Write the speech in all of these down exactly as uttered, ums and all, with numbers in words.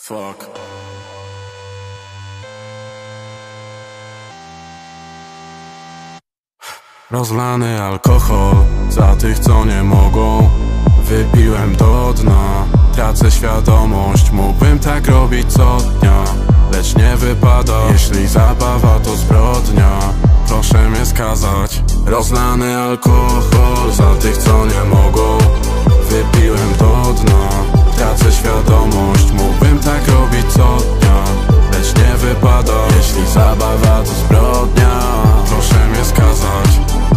Fuck. Rozlany alkohol za tych, co nie mogą. Wypiłem do dna, tracę świadomość. Mógłbym tak robić co dnia, lecz nie wypada. Jeśli zabawa to zbrodnia, proszę mnie skazać. Rozlany alkohol za tych, co nie mogą. Wypiłem do dna, tracę świadomość. Mógłbym tak robić co dnia, lecz nie wypada. Jeśli zabawa to zbrodnia, proszę mnie skazać.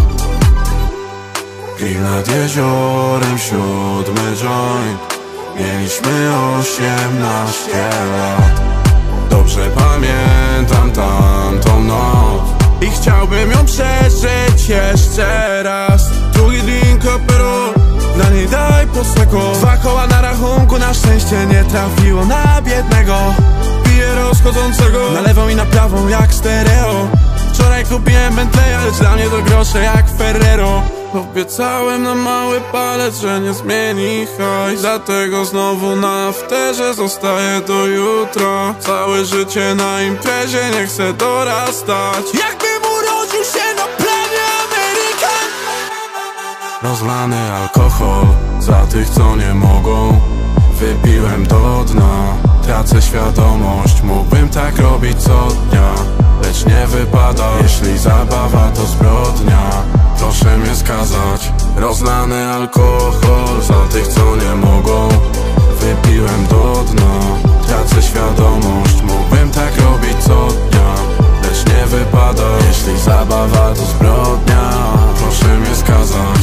Grill nad jeziorem, siódmy joint. Mieliśmy osiemnaście lat. Dobrze pamiętam tamtą noc i chciałbym ją przeżyć jeszcze raz. Drugi drink apero, na niej daj poseko. Dwa koła na rachunku, na szczęście nie trafiło na biednego. Piję rozchodzącego na lewą i na prawą jak stereo. Wczoraj kupiłem Bentleya, lecz dla mnie to grosze jak Ferrero. Obiecałem na mały palec, że nie zmieni hajs. Dlatego znowu na afterze zostaję do jutra. Całe życie na imprezie, nie chcę dorastać. Jakbym urodził się na planie Amerykan. Rozlany alkohol za tych, co nie mogą. Wypiłem do dna, tracę świadomość. Mógłbym tak robić co dnia, lecz nie wypada. Jeśli zabawa to zbrodnia, proszę mnie skazać. Rozlany alkohol za tych, co nie mogą. Wypiłem do dna, tracę świadomość. Mógłbym tak robić co dnia, lecz nie wypada. Jeśli zabawa to zbrodnia, proszę mnie skazać.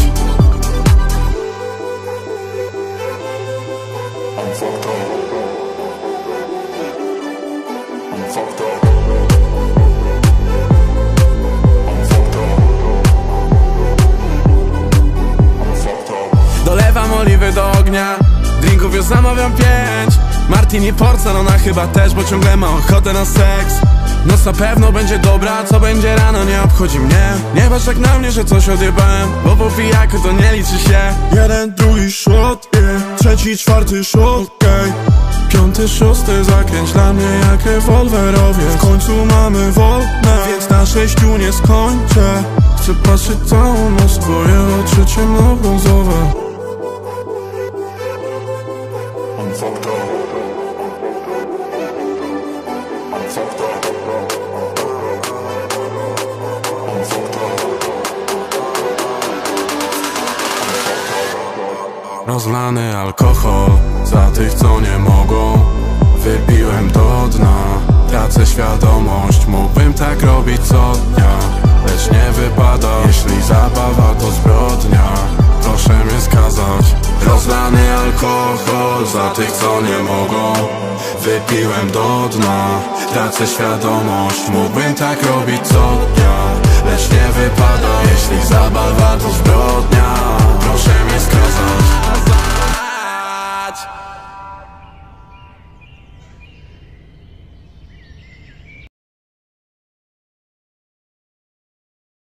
I'm fucked up. I'm fucked up. Dolewam oliwy do ognia, drinków już zamawiam pięć. Martini porcel, ona chyba też, bo ciągle ma ochotę na seks. Noc na pewno będzie dobra, co będzie rano nie obchodzi mnie. Nie patrz tak na mnie, że coś odjebałem, bo po pijaku to nie liczy się. Jeden, drugi shot, yeah. Trzeci, czwarty shot, okej. Piąty, szósty zakręć dla mnie jak rewolwerowie. W końcu mamy wolne, więc na sześciu nie skończę. Chcę patrzeć całą noc, twoje oczy ciemnobrązowe. I'm fucked up. I'm fucked up. I'm fucked up. Rozlany alkohol za tych, co nie mogą. Wypiłem do dna, tracę świadomość. Mógłbym tak robić co dnia, lecz nie wypada. Jeśli zabawa to zbrodnia, proszę mnie skazać. Rozlany alkohol za tych, co nie mogą. Wypiłem do dna, tracę świadomość. Mógłbym tak robić co dnia, lecz nie wypada. Jeśli zabawa to zbrodnia, proszę mnie